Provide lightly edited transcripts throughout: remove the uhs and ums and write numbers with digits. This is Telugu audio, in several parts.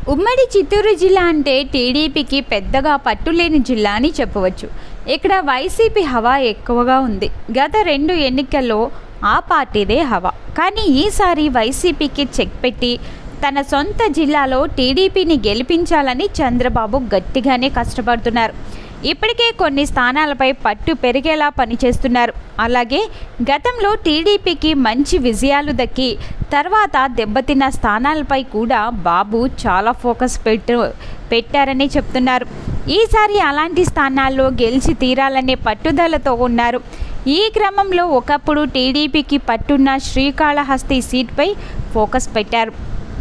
ఉమ్మడి చిత్తూరు జిల్లా అంటే టీడీపీకి పెద్దగా పట్టులేని జిల్లా అని చెప్పవచ్చు. ఇక్కడ వైసీపీ హవా ఎక్కువగా ఉంది. గత 2 ఎన్నికల్లో ఆ పార్టీదే హవా. కానీ ఈసారి వైసీపీకి చెక్ పెట్టి తన సొంత జిల్లాలో టీడీపీని గెలిపించాలని చంద్రబాబు గట్టిగానే కష్టపడుతున్నారు. ఇప్పటికే కొన్ని స్థానాలపై పట్టు పెరిగేలా పనిచేస్తున్నారు. అలాగే గతంలో టీడీపీకి మంచి విజయాలు దక్కి తర్వాత దెబ్బతిన్న స్థానాలపై కూడా బాబు చాలా ఫోకస్ పెట్టారని చెప్తున్నారు. ఈసారి అలాంటి స్థానాల్లో గెలిచి తీరాలనే పట్టుదలతో ఉన్నారు. ఈ క్రమంలో ఒకప్పుడు టీడీపీకి పట్టున్న శ్రీకాళహస్తి సీట్పై ఫోకస్ పెట్టారు.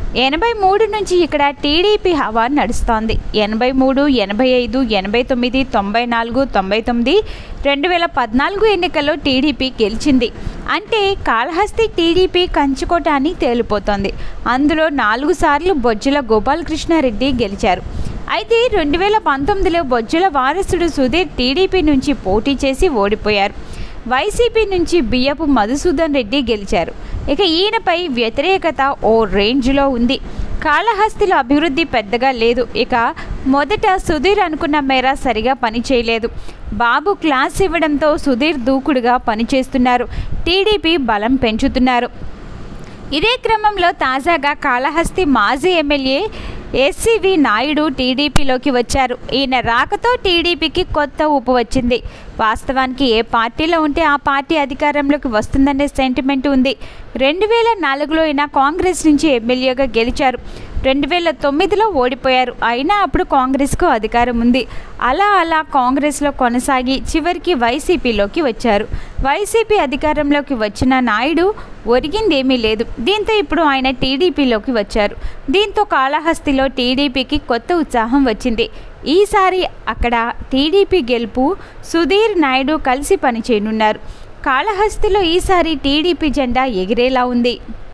83 నుంచి ఇక్కడ టీడీపీ హవా నడుస్తోంది. 83, 85, 89, 94, 99, 2014 ఎన్నికల్లో టీడీపీ గెలిచింది. అంటే కాళహస్తి టీడీపీ కంచుకోట అని తేలిపోతోంది. అందులో 4 సార్లు బొజ్జల గోపాలకృష్ణారెడ్డి గెలిచారు. అయితే 2019లో బొజ్జల వారసుడు సుధీర్ టీడీపీ నుంచి పోటీ చేసి ఓడిపోయారు. వైసీపీ నుంచి బియ్యపు మధుసూదన్ రెడ్డి గెలిచారు. ఇక ఈయనపై వ్యతిరేకత ఓ రేంజ్లో ఉంది. కాళహస్తిలో అభివృద్ధి పెద్దగా లేదు. ఇక మొదట సుధీర్ అనుకున్న మేర సరిగా పనిచేయలేదు. బాబు క్లాస్ ఇవ్వడంతో సుధీర్ దూకుడుగా పనిచేస్తున్నారు. టీడీపీ బలం పెంచుతున్నారు. ఇదే క్రమంలో తాజాగా కాళహస్తి మాజీ ఎమ్మెల్యే ఎస్సీవి నాయుడు టీడీపీలోకి వచ్చారు. ఈయన రాకతో టీడీపీకి కొత్త ఊపు వచ్చింది. వాస్తవానికి ఏ పార్టీలో ఉంటే ఆ పార్టీ అధికారంలోకి వస్తుందనే సెంటిమెంట్ ఉంది. 2004లో ఈయన కాంగ్రెస్ నుంచి ఎమ్మెల్యేగా గెలిచారు. 2009లో ఓడిపోయారు. అయినా అప్పుడు కాంగ్రెస్కు అధికారం ఉంది. అలా కాంగ్రెస్లో కొనసాగి చివరికి వైసీపీలోకి వచ్చారు. వైసీపీ అధికారంలోకి వచ్చిన నాయుడు ఒరిగిందేమీ లేదు. దీంతో ఇప్పుడు ఆయన టీడీపీలోకి వచ్చారు. దీంతో కాళహస్తిలో టీడీపీకి కొత్త ఉత్సాహం వచ్చింది. ఈసారి అక్కడ టీడీపీ గెలుపు సుధీర్ నాయుడు కలిసి పనిచేయనున్నారు. కాళహస్తిలో ఈసారి టీడీపీ జెండా ఎగిరేలా ఉంది.